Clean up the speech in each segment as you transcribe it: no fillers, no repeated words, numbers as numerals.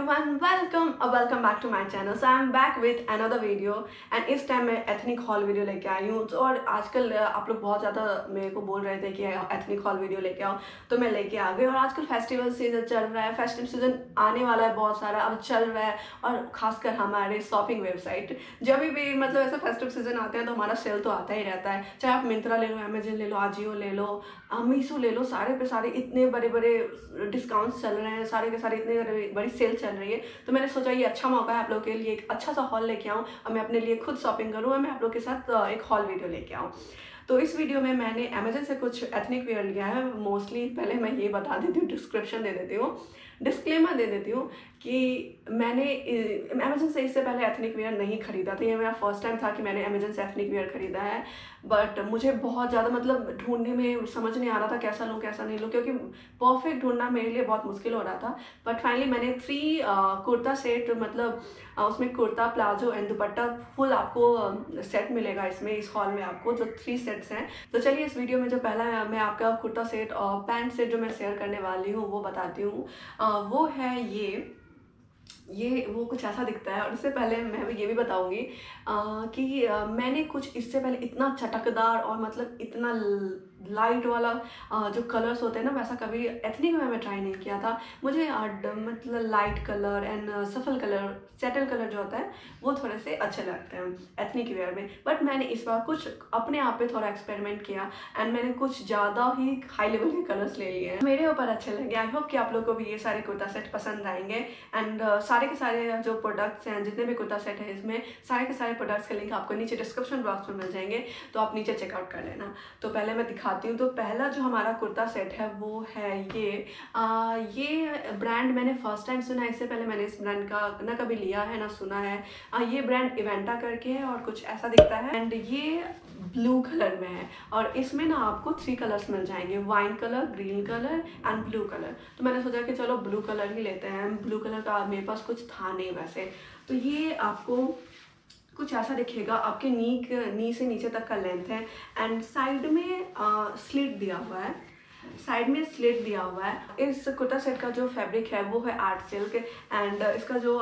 everyone, welcome back to my channel. So I'm back with another video and इस time मैं ethnic haul video लेके आई हूँ। तो और आजकल आप लोग बहुत ज़्यादा मेरे को बोल रहे थे कि एथनिक हॉल वीडियो लेके आओ, तो मैं लेके आ गई। और आजकल फेस्टिवल सीजन चल रहा है, फेस्टिव सीजन आने वाला है, बहुत सारा अब चल रहा है। और खासकर हमारे शॉपिंग वेबसाइट जब भी मतलब ऐसा फेस्टिव सीजन आते हैं तो हमारा सेल तो आता ही रहता है। चाहे आप मिंत्रा ले लो, अमेजन ले लो, आजियो ले लो, मीशो ले लो, सारे पे सारे इतने बड़े बड़े डिस्काउंट्स चल रहे हैं, सारे के सारे इतने बड़ी सेल चल रही है। तो मैंने सोचा ये अच्छा मौका है आप लोग के लिए, एक अच्छा सा हॉल लेके आऊँ और मैं अपने लिए खुद शॉपिंग करूँ और मैं आप लोग के साथ एक हॉल वीडियो लेके आऊँ। तो इस वीडियो में मैंने अमेजन से कुछ एथनिक वेयर लिया है। मोस्टली पहले मैं ये बता देती हूँ, डिस्क्रिप्शन दे देती हूँ, डिस्क्लेमर दे देती हूँ कि मैंने अमेजन से इससे पहले एथनिक वेयर नहीं खरीदा था। ये मेरा फर्स्ट टाइम था कि मैंने अमेजन से एथनिक वेयर खरीदा है। बट मुझे बहुत ज़्यादा मतलब ढूंढने में समझ नहीं आ रहा था कैसा लूँ कैसा नहीं लूँ, क्योंकि परफेक्ट ढूंढना मेरे लिए बहुत मुश्किल हो रहा था। बट फाइनली मैंने 3 कुर्ता सेट, मतलब उसमें kurta, palazzo and dupatta full आपको सेट मिलेगा इसमें, इस हॉल में आपको जो 3 सेट्स हैं। तो चलिए इस वीडियो में जो पहला मैं आपका कुर्ता सेट और पैंट सेट जो मैं शेयर करने वाली हूँ वो बताती हूँ। वो है ये वो कुछ ऐसा दिखता है। और इससे पहले मैं ये भी बताऊंगी कि मैंने कुछ इससे पहले इतना चटकदार और मतलब इतना लाइट वाला जो कलर्स होते हैं ना, वैसा कभी एथनिक में मैं ट्राई नहीं किया था। मुझे मतलब लाइट कलर एंड सफल कलर, सेटल कलर जो होता है वो थोड़े से अच्छे लगते हैं एथनिक वेयर में। बट मैंने इस बार कुछ अपने आप पे थोड़ा एक्सपेरिमेंट किया एंड मैंने कुछ ज़्यादा ही हाई लेवल के कलर्स ले लिए हैं, मेरे ऊपर अच्छे लगे। आई होप कि आप लोग को भी ये सारे कुर्ता सेट पसंद आएंगे। एंड सारे के सारे जो प्रोडक्ट्स हैं, जितने भी कुर्ता सेट है इसमें, सारे के सारे प्रोडक्ट्स के लिंक आपको नीचे डिस्क्रिप्शन बॉक्स में मिल जाएंगे, तो आप नीचे चेकआउट कर लेना। तो पहले मैं दिखाती हूँ। तो पहला जो हमारा कुर्ता सेट है वो है ये ब्रांड मैंने फर्स्ट टाइम सुना है। इससे पहले मैंने इस ब्रांड का ना कभी लिया है ना सुना है। ये ब्रांड इवेंटा करके है और कुछ ऐसा दिखता है। एंड ये ब्लू कलर में है और इसमें ना आपको 3 कलर्स मिल जाएंगे, wine colour, green colour and blue colour. तो मैंने सोचा कि चलो ब्लू कलर ही लेते हैं। ब्लू कलर का मेरे पास कुछ था नहीं वैसे। तो ये आपको कुछ ऐसा दिखेगा, आपके नी से नीचे तक का लेंथ है एंड साइड में स्लिट दिया हुआ है, साइड में स्लिट दिया हुआ है। इस कुर्ता सेट का जो फैब्रिक है वो है आर्ट सिल्क एंड इसका जो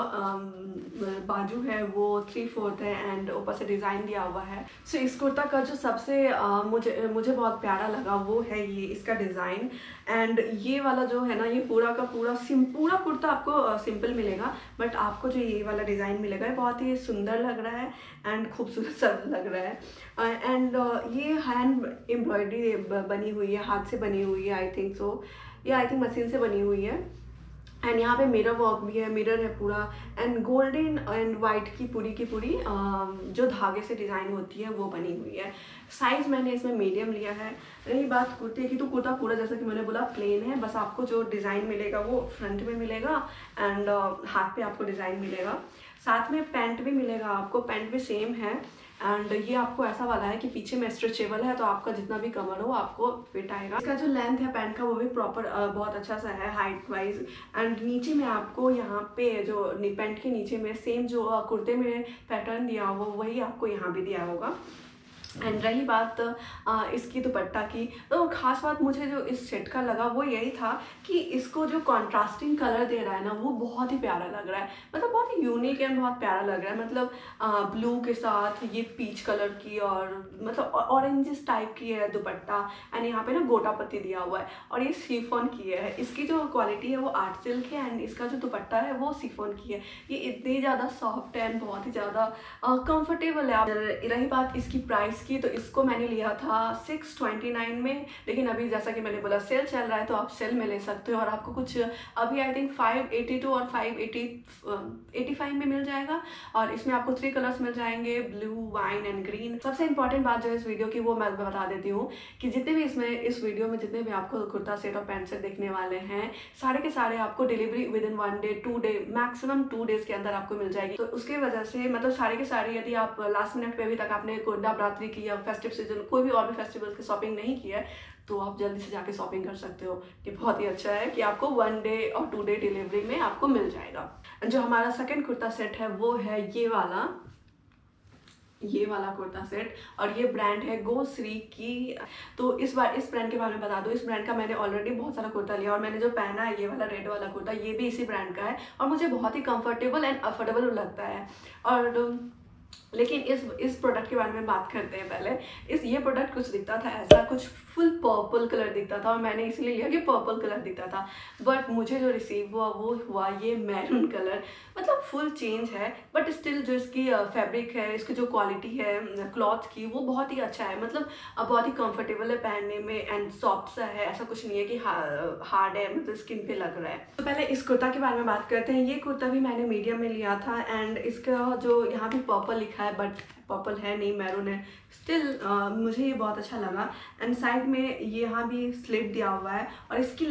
बाजू है वो 3/4 है एंड ऊपर से डिज़ाइन दिया हुआ है। सो इस कुर्ता का जो सबसे मुझे बहुत प्यारा लगा वो है ये इसका डिज़ाइन। एंड ये वाला जो है ना, ये पूरा का पूरा कुर्ता आपको सिंपल मिलेगा, बट आपको जो ये वाला डिज़ाइन मिलेगा ये बहुत ही सुंदर लग रहा है एंड खूबसूरत सा लग रहा है। एंड ये हैंड एम्ब्रॉयडरी बनी हुई है, हाथ से बनी हुई है, आई थिंक सो। ये आई थिंक मशीन से बनी हुई है। एंड यहाँ पे मिरर वर्क भी है, मिरर है पूरा एंड गोल्डन एंड वाइट की पूरी जो धागे से डिज़ाइन होती है वो बनी हुई है। साइज़ मैंने इसमें मीडियम लिया है। रही बात कुर्ते की, तो कुर्ता पूरा जैसा कि मैंने बोला प्लेन है, बस आपको जो डिज़ाइन मिलेगा वो फ्रंट में मिलेगा एंड हाथ पे आपको डिज़ाइन मिलेगा। साथ में पैंट भी मिलेगा आपको, पैंट भी सेम है एंड ये आपको ऐसा वाला है कि पीछे में स्ट्रेचेबल है, तो आपका जितना भी कमर हो आपको फिट आएगा। इसका जो लेंथ है पैंट का वो भी प्रॉपर बहुत अच्छा सा है हाइट वाइज। एंड नीचे में आपको यहाँ पे जो पैंट के नीचे में सेम जो कुर्ते में पैटर्न दिया हुआ वही आपको यहाँ भी दिया होगा। एंड रही बात इसकी दुपट्टा की, तो खास बात मुझे जो इस सेट का लगा वो यही था कि इसको जो कॉन्ट्रास्टिंग कलर दे रहा है ना वो बहुत ही प्यारा लग रहा है, मतलब बहुत ही यूनिक एंड बहुत प्यारा लग रहा है। मतलब ब्लू के साथ ये पीच कलर की और मतलब ऑरेंजिस टाइप की है दुपट्टा एंड यहाँ पे ना गोटा पत्ती दिया हुआ है और ये शिफॉन की है। इसकी जो क्वालिटी है वो आर्ट सिल्क है एंड इसका जो दुपट्टा है वो शिफॉन की है। ये इतनी ज़्यादा सॉफ्ट है एंड बहुत ही ज़्यादा कंफर्टेबल है। रही बात इसकी प्राइस की, तो इसको मैंने लिया था 629 में, लेकिन अभी जैसा कि मैंने बोला सेल चल रहा है तो आप सेल में ले सकते हो और आपको कुछ अभी आई थिंक 582 और 585 में मिल जाएगा। और इसमें आपको 3 कलर्स मिल जाएंगे, ब्लू, वाइन एंड ग्रीन। सबसे इंपॉर्टेंट बात जो है इस वीडियो की वो मैं बता देती हूँ कि जितने भी इस वीडियो में जितने भी आपको कुर्ता सेट और पैंट सेट देखने वाले हैं, सारे के सारे आपको delivery within 1 day 2 day maximum 2 days के अंदर आपको मिल जाएगी। तो उसके वजह से मतलब सारे के सारे, यदि आप लास्ट मिनट पे अभी तक आपने नवरात्रि की या फेस्टिव सीजन कोई भी और भी फेस्टिवल की शॉपिंग नहीं की है तो आप जल्दी से जाके शॉपिंग कर सकते हो। ये बहुत ही अच्छा है कि आपको 1 डे और 2 डे डिलीवरी में आपको मिल जाएगा। जो हमारा सेकंड कुर्ता सेट है वो है ये वाला। ये वाला कुर्ता सेट, और ये ब्रांड है गो श्री की। तो इस बार इस ब्रांड के बारे में बता दो, इस ब्रांड का मैंने ऑलरेडी बहुत सारा कुर्ता लिया, और मैंने जो पहना है ये वाला रेड वाला कुर्ता, ये भी इसी ब्रांड का है और मुझे बहुत ही कंफर्टेबल एंड अफोर्डेबल लगता है। और लेकिन इस प्रोडक्ट के बारे में बात करते हैं पहले। ये प्रोडक्ट कुछ दिखता था ऐसा, कुछ फुल पर्पल कलर दिखता था, और मैंने इसलिए लिया कि पर्पल कलर दिखता था, बट मुझे जो रिसीव हुआ वो हुआ ये मैरून कलर। मतलब फुल चेंज है, बट स्टिल जो इसकी फैब्रिक है, इसकी जो क्वालिटी है क्लॉथ की, वो बहुत ही अच्छा है। मतलब बहुत ही कंफर्टेबल है पहनने में एंड सॉफ्ट सा है, ऐसा कुछ नहीं है कि हार्ड है, मतलब स्किन पे लग रहा है। तो पहले इस कुर्ता के बारे में बात करते हैं। ये कुर्ता भी मैंने मीडियम में लिया था, एंड इसका जो यहाँ भी पर्पल लिखा है, बट पर्पल है नहीं, मैरून है। स्टिल मुझे ये बहुत अच्छा लगा। एंड साइड में ये यहाँ भी स्लिट दिया हुआ है, और इसकी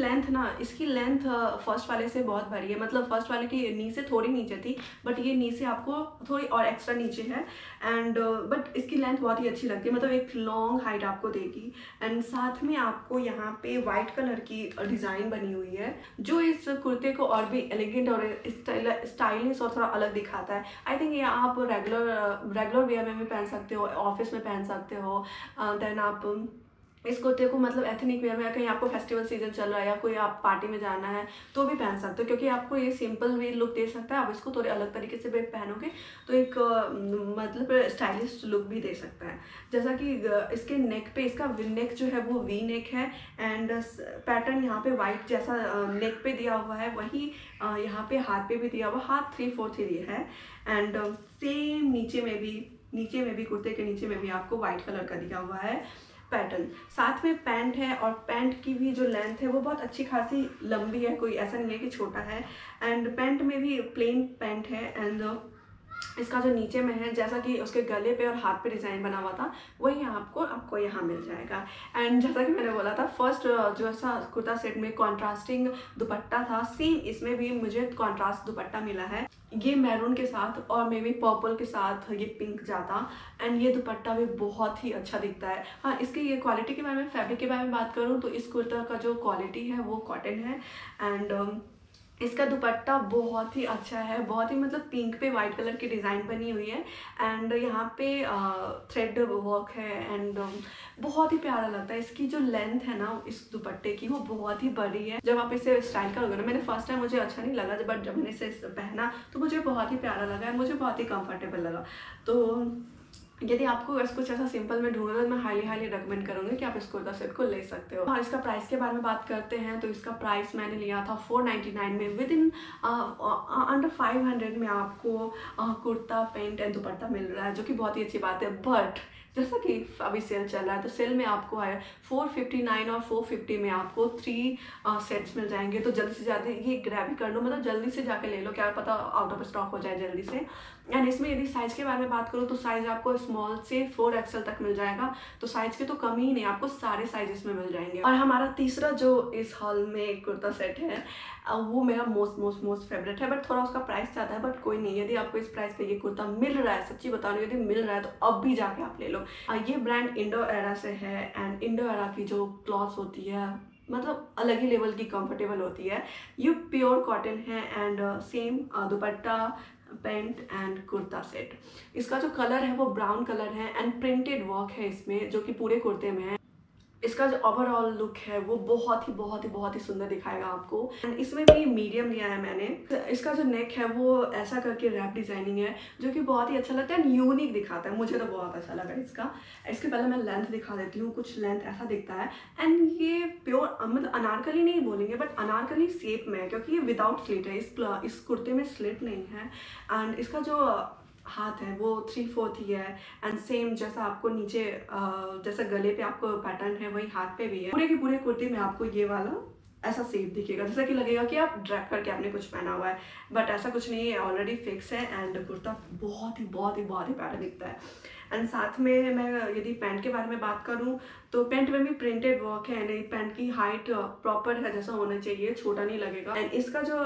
लेंथ फर्स्ट वाले से बहुत बड़ी है। मतलब फर्स्ट वाले की नी से थोड़ी नीचे थी, बट ये नी से आपको थोड़ी और एक्स्ट्रा नीचे है। एंड बट इसकी लेंथ बहुत ही अच्छी लगती है, मतलब एक लॉन्ग हाइट आपको देगी। एंड साथ में आपको यहाँ पे वाइट कलर की डिज़ाइन बनी हुई है, जो इस कुर्ते को और भी एलिगेंट और स्टाइलिश और थोड़ा अलग दिखाता है। आई थिंक ये आप रेगुलर वेयर में भी पहन सकते हो, ऑफिस में पहन सकते हो। देन आप इस कुर्ते को मतलब एथनिक वेयर में, कहीं आपको फेस्टिवल सीजन चल रहा है या कोई आप पार्टी में जाना है तो भी पहन सकते हो, क्योंकि आपको ये सिंपल वे लुक दे सकता है। आप इसको थोड़े अलग तरीके से भी पहनोगे तो एक मतलब स्टाइलिश लुक भी दे सकता है। जैसा कि इसके नेक पे, इसका नेक जो है वो वी नेक है, एंड पैटर्न यहाँ पे वाइट जैसा नेक पे दिया हुआ है, वही यहाँ पे हाथ पे भी दिया हुआ, हाथ 3/4 ही है। एंड सेम नीचे में भी कुर्ते के नीचे में भी आपको व्हाइट कलर का दिया हुआ है पैटर्न। साथ में पैंट है, और पैंट की भी जो लेंथ है वो बहुत अच्छी खासी लंबी है, कोई ऐसा नहीं है कि छोटा है। एंड पैंट में भी प्लेन पैंट है, एंड इसका जो नीचे में है, जैसा कि उसके गले पे और हाथ पे डिज़ाइन बना हुआ था, वही आपको यहाँ मिल जाएगा। एंड जैसा कि मैंने बोला था, फर्स्ट जो ऐसा कुर्ता सेट में कॉन्ट्रास्टिंग दुपट्टा था, सेम इसमें भी मुझे कॉन्ट्रास्ट दुपट्टा मिला है। ये मैरून के साथ और मे बी पर्पल के साथ ये पिंक जाता, एंड ये दुपट्टा भी बहुत ही अच्छा दिखता है। हाँ, इसकी ये क्वालिटी के बारे में, फैब्रिक के बारे में बात करूँ तो इस कुर्ता का जो क्वालिटी है वो कॉटन है। एंड इसका दुपट्टा बहुत ही अच्छा है, बहुत ही मतलब पिंक पे वाइट कलर की डिज़ाइन बनी हुई है, एंड यहाँ पे थ्रेड वर्क है, एंड बहुत ही प्यारा लगता है। इसकी जो लेंथ है ना इस दुपट्टे की, वो बहुत ही बड़ी है। जब आप इसे स्टाइल करोगे ना, मैंने फर्स्ट टाइम मुझे अच्छा नहीं लगा, बट जब मैंने इसे पहना तो मुझे बहुत ही प्यारा लगा है, मुझे बहुत ही कंफर्टेबल लगा। तो यदि आपको कुछ ऐसा सिंपल में ढूंढना, तो मैं हाईली रेकमेंड करूँगी कि आप इस कुर्ता सेट को ले सकते हो। और इसका प्राइस के बारे में बात करते हैं तो इसका प्राइस मैंने लिया था 499 में। विद इन अंडर 500 में आपको कुर्ता पैंट एंड दुपट्टा मिल रहा है, जो कि बहुत ही अच्छी बात है। बट जैसा कि अभी सेल चल रहा है, तो सेल में आपको है 459 और 450 में आपको 3 सेट्स मिल जाएंगे। तो जल्दी से जल्दी ये ग्रैब ही कर लो, मतलब जल्दी से जाके ले लो, क्या पता आउट ऑफ स्टॉक हो जाए जल्दी से। एंड इसमें यदि साइज़ के बारे में बात करूँ तो साइज़ आपको स्मॉल से 4XL तक मिल जाएगा, तो साइज़ के तो कमी ही नहीं, आपको सारे साइजेस में मिल जाएंगे। और हमारा तीसरा जो इस हॉल में कुर्ता सेट है, वो मेरा मोस्ट फेवरेट है, बट थोड़ा उसका प्राइस ज़्यादा है, बट कोई नहीं। यदि आपको इस प्राइस पे ये कुर्ता मिल रहा है, सच्ची बता रही हूँ, यदि मिल रहा है तो अब भी जाके आप ले लो। ये ब्रांड इंडो एरा से है, एंड इंडो एरा की जो क्लॉथ्स होती है मतलब अलग ही लेवल की कंफर्टेबल होती है। ये प्योर कॉटन है, and same dupatta pant and kurta set. इसका जो कलर है वो ब्राउन कलर है, एंड प्रिंटेड वर्क है इसमें, जो कि पूरे कुर्ते में है। इसका जो ओवरऑल लुक है वो बहुत ही सुंदर दिखाएगा आपको। एंड इसमें भी मीडियम लिया है मैंने। इसका जो नेक है वो ऐसा करके रैप डिजाइनिंग है, जो कि बहुत ही अच्छा लगता है एंड यूनिक दिखाता है, मुझे तो बहुत अच्छा लगा इसका। इसके पहले मैं लेंथ दिखा देती हूँ, कुछ लेंथ ऐसा दिखता है। एंड ये प्योर मतलब अनारकली नहीं बोलेंगे, बट अनारकली शेप में है, क्योंकि ये विदाउट स्लिट है। इस कुर्ते में स्लिट नहीं है। एंड इसका जो हाथ है वो 3/4 ही है, एंड सेम जैसा आपको नीचे जैसा गले पे आपको पैटर्न है, वही हाथ पे भी है। पूरे के पूरे कुर्ते में आपको ये वाला ऐसा शेप दिखेगा, जैसा कि लगेगा कि आप ड्रैप करके आपने कुछ पहना हुआ है, बट ऐसा कुछ नहीं है, ऑलरेडी फिक्स है। एंड कुर्ता बहुत ही प्यारा दिखता है। एंड साथ में मैं यदि पैंट के बारे में बात करूं तो पैंट में भी प्रिंटेड वर्क है, एंड पैंट की हाइट प्रॉपर है, जैसा होना चाहिए, छोटा नहीं लगेगा। एंड इसका जो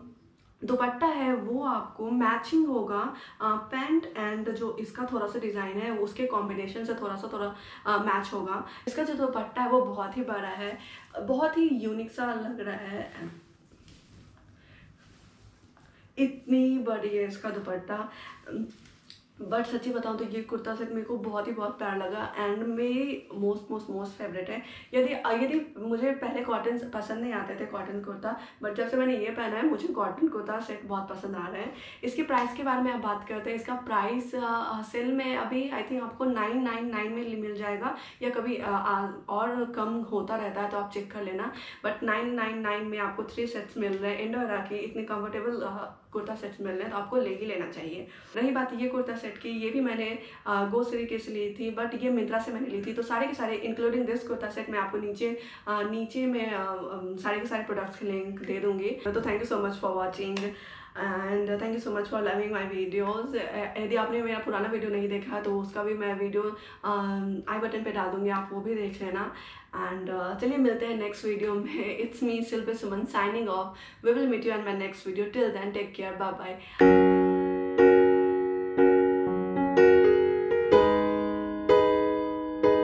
दुपट्टा है वो आपको मैचिंग होगा पैंट एंड जो इसका थोड़ा सा डिज़ाइन है उसके कॉम्बिनेशन से थोड़ा मैच होगा। इसका जो दुपट्टा है वो बहुत ही बड़ा है, बहुत ही यूनिक सा लग रहा है। इतनी बड़ी है इसका दुपट्टा, बट सच्ची बताऊँ तो ये कुर्ता सेट मेरे को बहुत प्यारा लगा एंड मेरी मोस्ट फेवरेट है। यदि मुझे पहले कॉटन पसंद नहीं आते थे, कॉटन कुर्ता, बट जब से मैंने ये पहना है मुझे कॉटन कुर्ता सेट बहुत पसंद आ रहे हैं। इसके प्राइस के बारे में आप बात करते हैं। इसका प्राइस सेल में अभी आई थिंक आपको 999 में मिल जाएगा, या कभी और कम होता रहता है तो आप चेक कर लेना। बट 999 में आपको 3 सेट्स मिल रहे हैं। इंडो एरा के इतने कंफर्टेबल कुर्ता सेट्स मिल रहे हैं तो आपको ले ही लेना चाहिए। रही बात ये कुर्ता सेट की, ये भी मैंने ग्रोसरी से ली थी, बट ये मिंत्रा से मैंने ली थी। तो सारे के सारे इंक्लूडिंग दिस कुर्ता सेट मैं आपको नीचे में सारे के सारे प्रोडक्ट्स के लिंक दे दूँगी। तो thank you so much for watching and thank you so much for loving my videos. यदि आपने मेरा पुराना वीडियो नहीं देखा तो उसका भी मैं वीडियो आई बटन पे डाल दूँगी, आप वो भी देख लेना। एंड चलिए मिलते हैं नेक्स्ट वीडियो में। It's me Shilpi Suman signing off. We will meet you in my next video. Till then take care, bye bye.